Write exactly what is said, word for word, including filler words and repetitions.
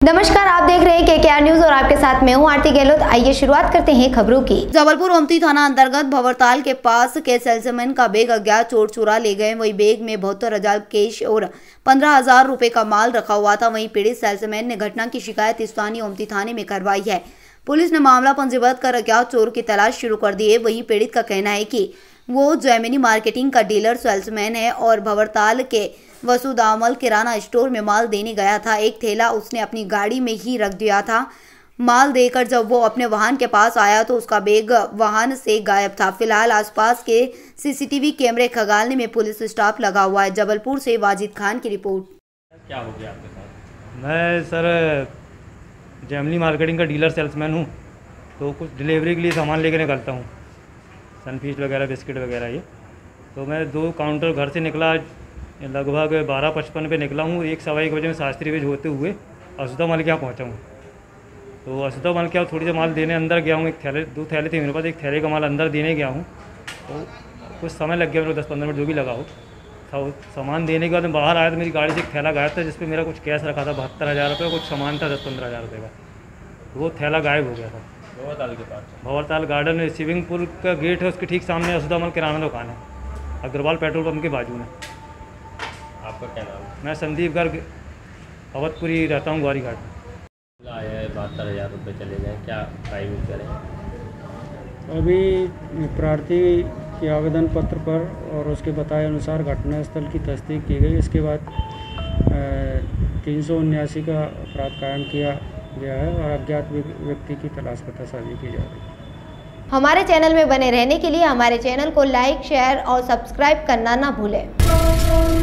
नमस्कार, आप देख रहे हैं के के आर न्यूज और आपके साथ मैं हूं आरती गहलोत। आइए शुरुआत करते हैं खबरों की। जबलपुर ओमती थाना अंतर्गत भंवरताल के पास के सेल्समैन का बैग अज्ञात चोर चुरा ले गए। वही बैग में बहत्तर हजार कैश और पंद्रह हजार रुपए का माल रखा हुआ था। वहीं पीड़ित सेल्समैन ने घटना की शिकायत स्थानीय ओमती थाने में करवाई है। पुलिस ने मामला पंजीबद्ध कर अज्ञात चोर की तलाश शुरू कर दी है। वहीं पीड़ित का कहना है कि वो जैमिनी मार्केटिंग का डीलर सेल्समैन है और भंवरताल के वसुदामल किराना स्टोर में माल देने गया था। एक थैला उसने अपनी गाड़ी में ही रख दिया था। माल देकर जब वो अपने वाहन के पास आया तो उसका बैग वाहन से गायब था। फिलहाल आसपास के सीसीटीवी कैमरे खंगालने में पुलिस स्टाफ लगा हुआ है। जबलपुर से वाजिद खान की रिपोर्ट। क्या हो गया आपके साथ? मैं सर जैमिनी मार्केटिंग का डीलर सेल्समैन हूँ, तो कुछ डिलीवरी के लिए सामान लेकर निकलता हूँ, सनफीस्ट वगैरह, बिस्किट वगैरह ये। तो मैं दो काउंटर घर से निकला, लगभग बारह पचपन पे निकला हूँ। एक सवा एक बजे में शास्त्री ब्रिज होते हुए असुदा मल के यहाँ पहुँचा हूँ। तो असुदा मल के यहाँ थोड़ी सी माल देने अंदर गया हूँ। एक थैले दो थैले थे मेरे पास, एक थैले का माल अंदर देने गया हूँ। तो कुछ समय लग गया मेरे को, दस पंद्रह मिनट जो भी लगा हो। तो सामान देने के बाद मैं बाहर आया तो मेरी गाड़ी से एक थैला गायब था, जिसपे मेरा कुछ कैश रखा था बहत्तर हज़ार रुपये, कुछ सामान था दस पंद्रह हज़ार रुपये का। तो वो थैला गायब हो गया था। भंवरताल के पास भंवरताल गार्डन में स्विमिंग पूल का गेट है, उसके ठीक सामने असुदा मल किराना दुकान है, अग्रवाल पेट्रोल पंप के बाजू में। आपका क्या नाम है? मैं संदीप गर्ग अवधपुरी रहता हूँ, ग्वारी घाट में। आया है बहत्तर हज़ार रुपये चले गए, क्या प्राइवेट करें? अभी प्रार्थी के आवेदन पत्र पर और उसके बताए अनुसार घटनास्थल की तस्दीक की गई। इसके बाद तीन सौ उन्यासी का अपराध कायम किया गया है और अज्ञात व्यक्ति की तलाश पतासाजी की जा रही है। हमारे चैनल में बने रहने के लिए हमारे चैनल को लाइक, शेयर और सब्सक्राइब करना ना भूलें।